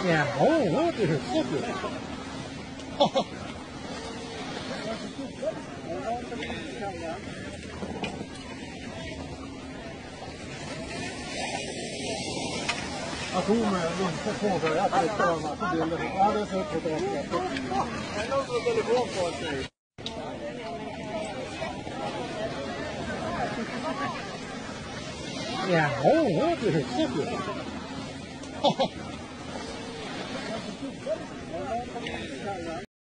Ja, det är super. Atomer runt påbörjat att det ska vara en massa bilder. Ja, det är så fotograferat. Det är någon som har telefon på sig. Ja, det är super.